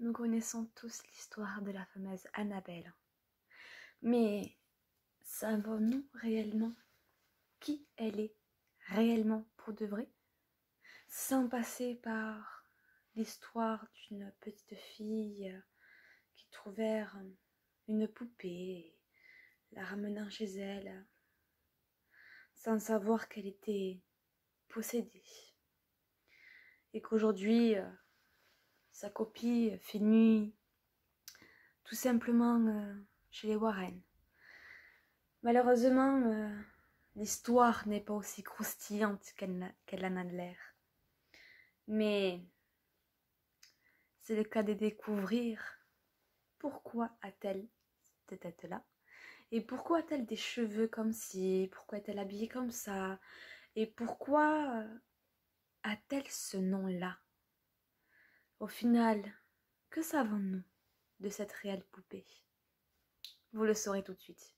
nous connaissons tous l'histoire de la fameuse Annabelle. Mais savons-nous réellement qui elle est, réellement pour de vrai, sans passer par l'histoire d'une petite fille qui trouvait une poupée, la ramenant chez elle, sans savoir qu'elle était possédée, et qu'aujourd'hui sa copie finit tout simplement chez les Warren. Malheureusement, l'histoire n'est pas aussi croustillante qu'elle en a l'air. Mais c'est le cas de découvrir pourquoi a-t-elle cette tête-là, et pourquoi a-t-elle des cheveux comme ci, pourquoi est-elle habillée comme ça, et pourquoi a-t-elle ce nom-là. Au final, que savons-nous de cette réelle poupée? Vous le saurez tout de suite.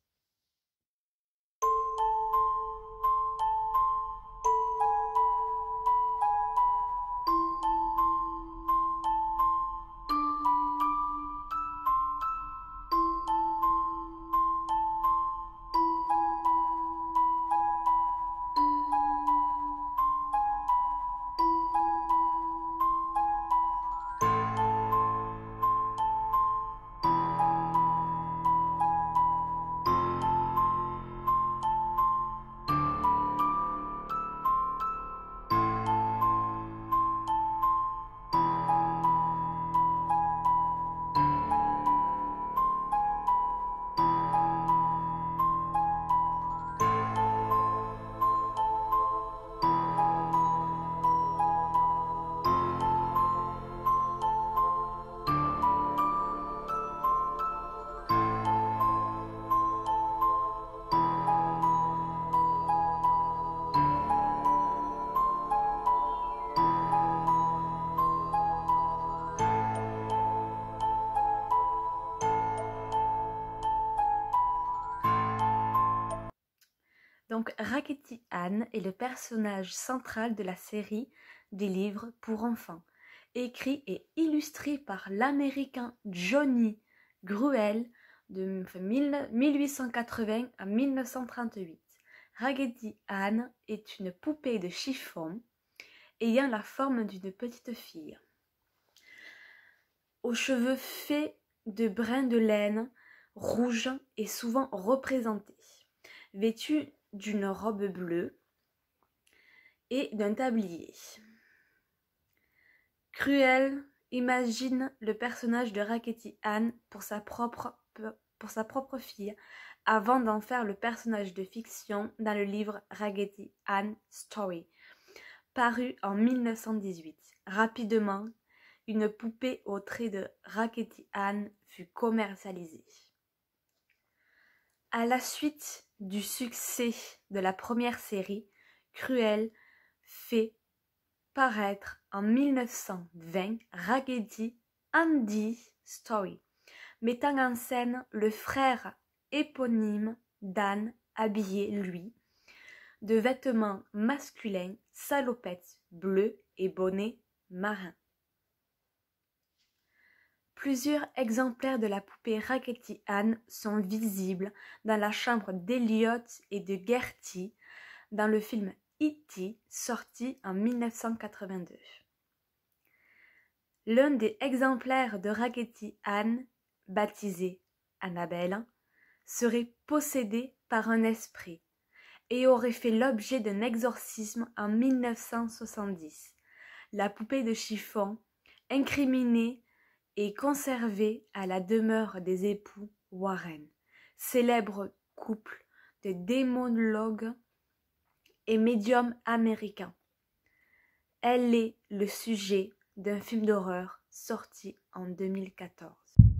Donc, Raggedy Ann est le personnage central de la série des livres pour enfants, écrit et illustré par l'américain Johnny Gruelle de 1880 à 1938. Raggedy Ann est une poupée de chiffon ayant la forme d'une petite fille, aux cheveux faits de brins de laine rouge et souvent représentés, vêtue d'une robe bleue et d'un tablier. Cruel imagine le personnage de Raggedy Ann pour sa propre fille avant d'en faire le personnage de fiction dans le livre Raggedy Ann Story, paru en 1918. Rapidement, une poupée aux traits de Raggedy Ann fut commercialisée. À la suite du succès de la première série, Cruel fait paraître en 1920 Raggedy Andy Story, mettant en scène le frère éponyme d'Anne habillé, lui, de vêtements masculins, salopettes bleues et bonnet marin. Plusieurs exemplaires de la poupée Raggedy Ann sont visibles dans la chambre d'Elliot et de Gertie dans le film E.T. sorti en 1982. L'un des exemplaires de Raggedy Ann, baptisé Annabelle, serait possédé par un esprit et aurait fait l'objet d'un exorcisme en 1970. La poupée de chiffon, incriminée et conservée à la demeure des époux Warren, célèbre couple de démonologues et médiums américains. Elle est le sujet d'un film d'horreur sorti en 2014.